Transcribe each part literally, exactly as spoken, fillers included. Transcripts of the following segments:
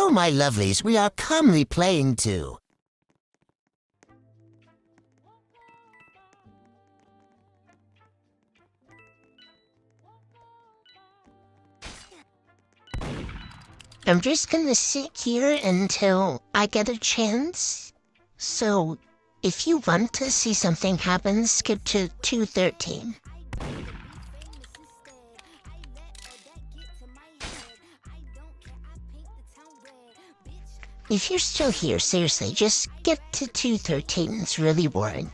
Hello, my lovelies. We are calmly playing to. I'm just gonna sit here until I get a chance. So, if you want to see something happen, skip to two thirteen. If you're still here, seriously, just get to two thirteen. It's really boring.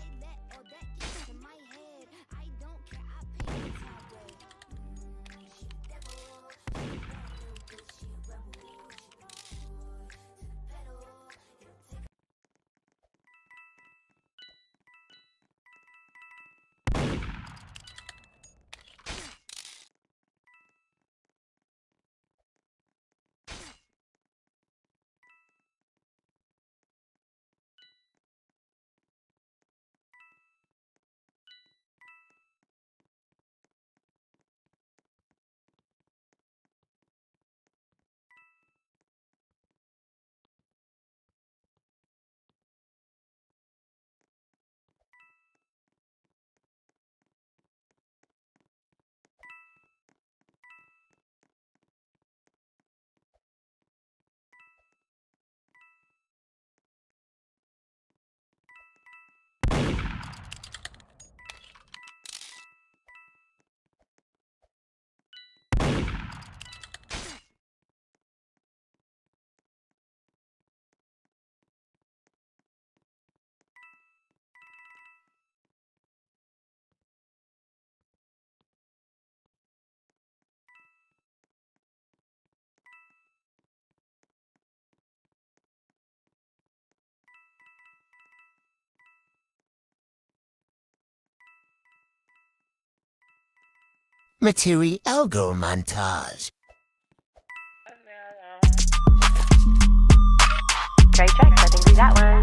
Material Algo Montage. Great tracks, I think we got one.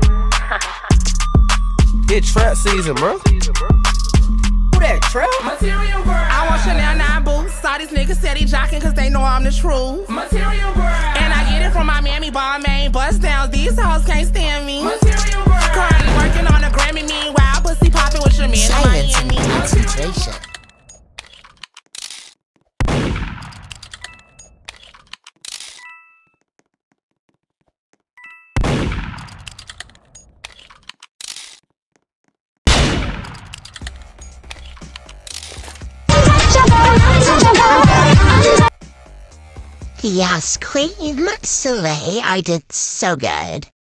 It's trap season, bro. Who that, trap? Material girl. I want Chanel nine boots. All these niggas steady jocking cause they know I'm the truth. Material girl. And I get it from my Miami ball main bust downs. These hoes can't stand me. Material girl. Currently working on a Grammy, meanwhile pussy popping with your man in Silence and Miami. concentration. Yes, Queen Soleil, I did so good.